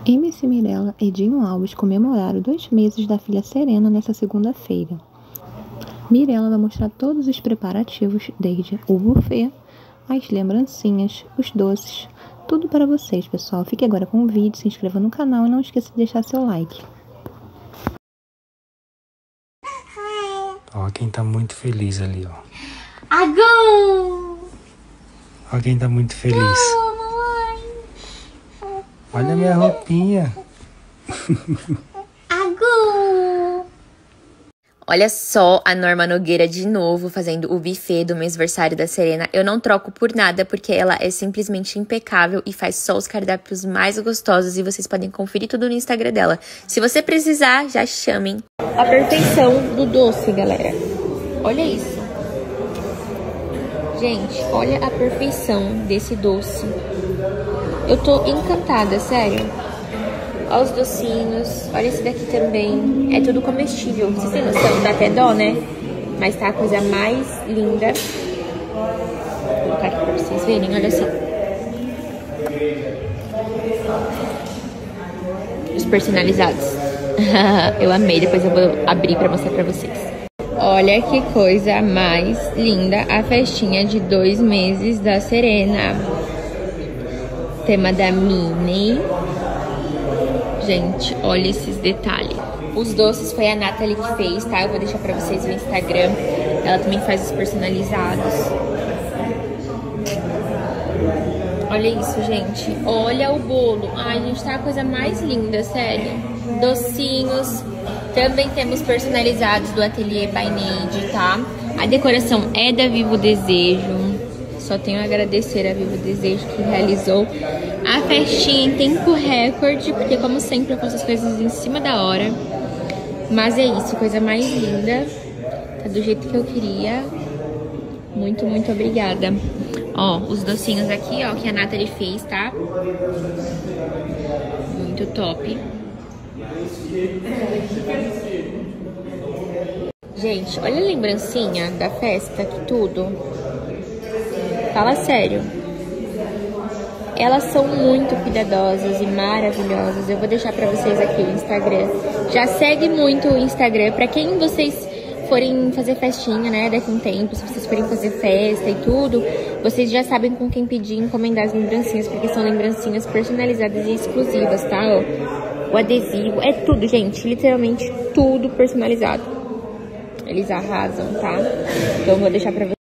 MC Mirella e Dinho Alves comemoraram 2 meses da filha Serena nesta segunda-feira. Mirella vai mostrar todos os preparativos, desde o buffet, as lembrancinhas, os doces, tudo para vocês, pessoal. Fique agora com o vídeo, se inscreva no canal e não esqueça de deixar seu like. Ó, quem tá muito feliz ali, ó. Agô! Ó, quem tá muito feliz. Olha a minha roupinha. Agô! Olha só a Norma Nogueira de novo fazendo o buffet do mêsversário da Serena. Eu não troco por nada porque ela é simplesmente impecável e faz só os cardápios mais gostosos e vocês podem conferir tudo no Instagram dela. Se você precisar, já chamem. A perfeição do doce, galera. Olha isso. Gente, olha a perfeição desse doce. Eu tô encantada, sério. Olha os docinhos. Olha esse daqui também. É tudo comestível. Vocês têm noção? Dá até dó, né? Mas tá a coisa mais linda. Vou colocar aqui pra vocês verem. Olha assim. Os personalizados. Eu amei. Depois eu vou abrir pra mostrar pra vocês. Olha que coisa mais linda. A festinha de 2 meses da Serena. Tema da Minnie. Gente, olha esses detalhes. Os doces foi a Nathalie que fez, tá? Eu vou deixar pra vocês no Instagram. Ela também faz os personalizados. Olha isso, gente. Olha o bolo. Ai, gente, tá a coisa mais linda, sério. Docinhos. Também temos personalizados do Ateliê by Neide, tá? A decoração é da Vivo Desejo. Só tenho a agradecer a Vivo Desejo que realizou a festinha em tempo recorde, porque como sempre eu faço as coisas em cima da hora. Mas é isso, coisa mais linda. Tá do jeito que eu queria. Muito, muito obrigada. Ó, os docinhos aqui, ó, que a Nathalie fez, tá? Muito top. Gente, olha a lembrancinha da festa, que tudo. Fala sério. Elas são muito cuidadosas e maravilhosas. Eu vou deixar pra vocês aqui o Instagram. Já segue muito o Instagram. Pra quem vocês forem fazer festinha, né, daqui a um tempo, se vocês forem fazer festa e tudo, vocês já sabem com quem pedir e encomendar as lembrancinhas, porque são lembrancinhas personalizadas e exclusivas, tá? Ó, o adesivo, é tudo, gente. Literalmente tudo personalizado. Eles arrasam, tá? Então eu vou deixar pra vocês.